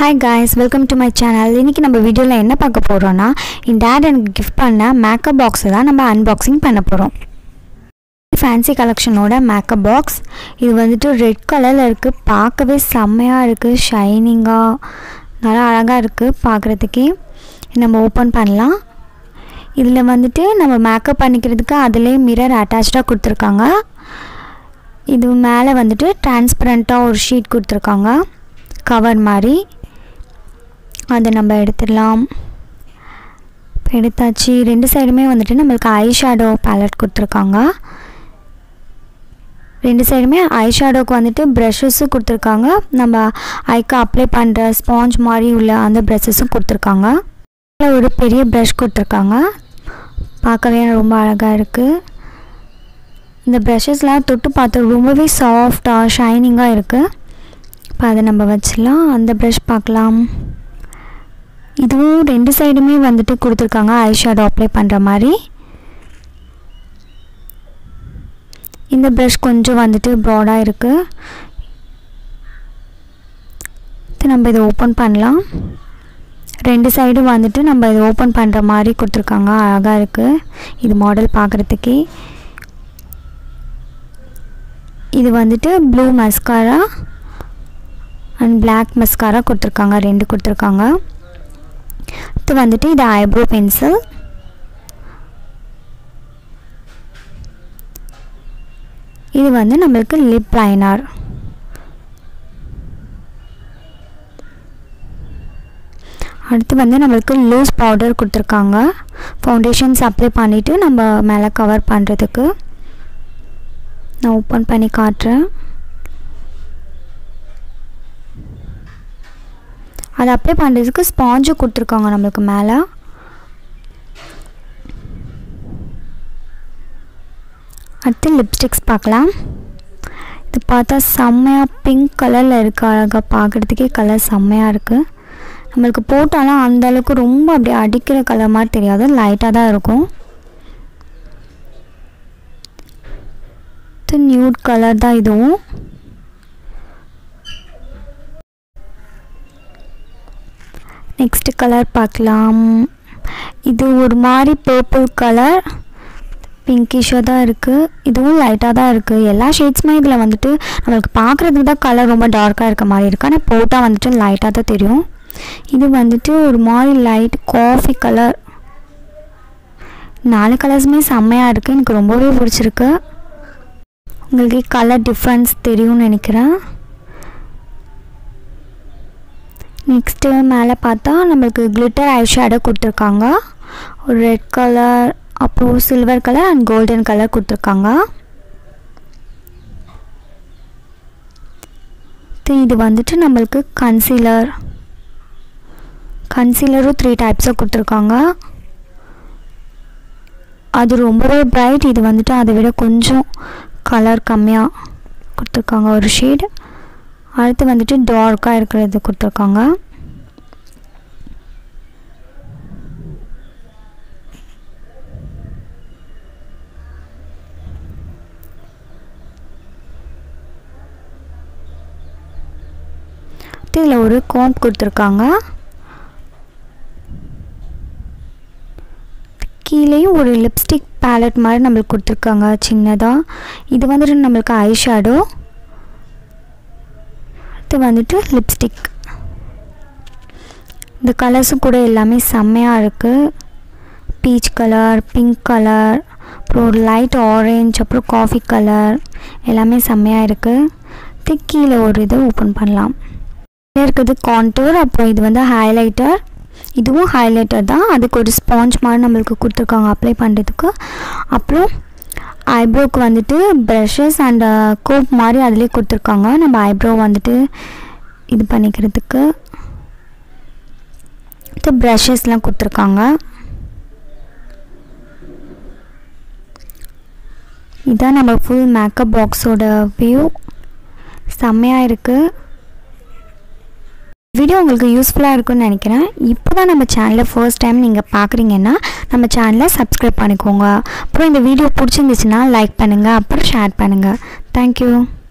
Hi guys, welcome to my channel. இன்னைக்கு நம்ம வீடியோல என்ன பார்க்க போறோம்னா என் டாட் எனக்கு gift பண்ண மேக்கப் பாக்ஸ் தான் நம்ம unboxing பண்ண போறோம். ஃபேன்சி கலெக்ஷனோட மேக்கப் பாக்ஸ். இது வந்துட்டு ரெட் கலர்ல இருக்கு. பார்க்கவே செம்மையா இருக்கு. ஷைனிங்கா நல்லா அழகா இருக்கு பார்க்கிறதுக்கே. நம்ம ஓபன் பண்ணலாம். இதுல வந்துட்டு நம்ம மேக்கப் பண்ணிக்கிறதுக்கு அதிலே மிரர் அட்டாச்டா கொடுத்திருக்காங்க. இது மேலே வந்துட்டு டிரான்ஸ்பரண்டா ஒரு ஷீட் கொடுத்திருக்காங்க. கவர் மாதிரி அதை நம்ம எடுத்துடலாம். எடுத்தாச்சு. ரெண்டு சைடுமே வந்துட்டு நம்மளுக்கு ஐ ஷேடோ பேலட் கொடுத்துருக்காங்க. ரெண்டு சைடுமே ஐ ஷேடோக்கு வந்துட்டு ப்ரஷஸும் கொடுத்துருக்காங்க. நம்ம ஐக்கு அப்ளை பண்ணுற ஸ்பாஞ்ச் மாதிரி உள்ள அந்த ப்ரஷஸும் கொடுத்துருக்காங்க. ஒரு பெரிய ப்ரஷ் கொடுத்துருக்காங்க. பார்க்கவே ரொம்ப அழகாக இருக்குது. இந்த ப்ரஷஸ்லாம் தொட்டு பார்த்து ரொம்பவே சாஃப்டாக ஷைனிங்காக இருக்குது. இப்போ அதை நம்ம வச்சிடலாம். அந்த ப்ரஷ் பார்க்கலாம். இதுவும் ரெண்டு சைடுமே வந்துட்டு கொடுத்துருக்காங்க ஐ ஷேடோ அப்ளை பண்ணுற மாதிரி. இந்த ப்ரஷ் கொஞ்சம் வந்துட்டு ப்ராடாக இருக்குது. நம்ம இதை ஓப்பன் பண்ணலாம். ரெண்டு சைடும் வந்துட்டு நம்ம இதை ஓப்பன் பண்ணுற மாதிரி கொடுத்துருக்காங்க. அழகாக இருக்குது இது மாடல் பார்க்குறதுக்கே. இது வந்துட்டு blue mascara and black mascara கொடுத்துருக்காங்க. ரெண்டு கொடுத்துருக்காங்க. இது வந்துட்டு இது ஐப்ரோ பென்சில். இது வந்து நம்மளுக்கு லிப் லைனர். அடுத்து வந்து நம்மளுக்கு லூஸ் பவுடர் கொடுத்துருக்காங்க. ஃபவுண்டேஷன்ஸ் அப்ளை பண்ணிவிட்டு நம்ம மேலே கவர் பண்ணுறதுக்கு. நான் ஓப்பன் பண்ணி காட்டுறேன். அதை அப்ளை பண்ணுறதுக்கு ஸ்பாஞ்சு கொடுத்துருக்காங்க நம்மளுக்கு மேலே. அடுத்து லிப்ஸ்டிக்ஸ் பார்க்கலாம். இது பார்த்தா செம்மையாக பிங்க் கலரில் இருக்குது. அழகாக பார்க்குறதுக்கே கலர் செம்மையாக இருக்குது. நம்மளுக்கு போட்டாலும் அந்தளவுக்கு ரொம்ப அப்படியே அடிக்கிற கலர் மாதிரி தெரியாது. லைட்டாக தான் இருக்கும். இது நியூட் கலர் தான் இதுவும். நெக்ஸ்ட் கலர் பார்க்கலாம். இது ஒரு மாதிரி பர்பிள் கலர் பிங்கிஷாக தான் இருக்குது. இதுவும் லைட்டாக தான் இருக்குது. எல்லா ஷேட்ஸுமே இதில் வந்துட்டு நம்மளுக்கு பார்க்குறதுக்கு தான் கலர் ரொம்ப டார்க்காக இருக்க மாதிரி இருக்குது. ஆனால் போட்டால் வந்துட்டு லைட்டாக தான் தெரியும். இது வந்துட்டு ஒரு மாதிரி லைட் காஃபி கலர். 4 கலர்ஸுமே செம்மையாக இருக்குது. எனக்கு ரொம்பவே பிடிச்சிருக்கு. உங்களுக்கு கலர் டிஃப்ரென்ஸ் தெரியும்னு நினைக்கிறேன். நெக்ஸ்ட்டு மேலே பார்த்தா நம்மளுக்கு கிளிட்டர் ஐ ஷேடோ கொடுத்துருக்காங்க. ஒரு ரெட் கலர் அப்புறம் silver colour and golden colour கொடுத்துருக்காங்க. இது வந்துட்டு நம்மளுக்கு கன்சீலரும் 3 டைப்ஸாக கொடுத்துருக்காங்க. அது ரொம்பவே பிரைட். இது வந்துட்டு அதை விட கொஞ்சம் கலர் கம்மியாக கொடுத்துருக்காங்க ஒரு ஷேடு. அடுத்து வந்துட்டு டார்க்காக இருக்கிறது கொடுத்துருக்காங்க. இதில் ஒரு கோம்ப் கொடுத்துருக்காங்க. கீழேயும் ஒரு லிப்ஸ்டிக் பேலட் மாதிரி நம்மளுக்கு கொடுத்துருக்காங்க சின்னதாக. இது வந்துட்டு நம்மளுக்கு ஐ ஷேடோ. இது வந்துட்டு லிப்ஸ்டிக். இந்த கலர்ஸும் கூட எல்லாமே செம்மையாக இருக்குது. பீச் கலர், பிங்க் கலர், அப்புறம் ஒரு லைட் ஆரஞ்ச், அப்புறம் காஃபி கலர் எல்லாமே செம்மையாக இருக்குது. கீழே ஒரு இதை ஓப்பன் பண்ணலாம். இதில் இருக்கிறது கான்டூர். அப்புறம் இது வந்து ஹைலைட்டர். இதுவும் ஹைலைட்டர் தான். அதுக்கு ஒரு ஸ்பாஞ்ச் மாதிரி நம்மளுக்கு கொடுத்துருக்காங்க அப்ளை பண்ணுறதுக்கு. அப்புறம் ஐப்ரோவுக்கு வந்துட்டு ப்ரஷஸ் அண்ட் கோப் மாதிரி அதிலே கொடுத்துருக்காங்க. நம்ம ஐப்ரோ வந்துட்டு இது பண்ணிக்கிறதுக்கு ப்ரஷஸ்லாம் கொடுத்துருக்காங்க. இதுதான் நம்ம ஃபுல் மேக்கப் பாக்ஸோட வியூ. செம்மையாக இருக்குது. வீடியோ உங்களுக்கு யூஸ்ஃபுல்லாக இருக்குன்னு நினைக்கிறேன். இப்போ தான் நம்ம சேனலை ஃபர்ஸ்ட் டைம் நீங்கள் பார்க்குறீங்கன்னா நம்ம சேனலை சப்ஸ்கிரைப் பண்ணிக்கோங்க. அப்புறம் இந்த வீடியோ பிடிச்சிருந்துச்சுன்னா லைக் பண்ணுங்கள், அப்புறம் ஷேர் பண்ணுங்கள். தேங்க்யூ.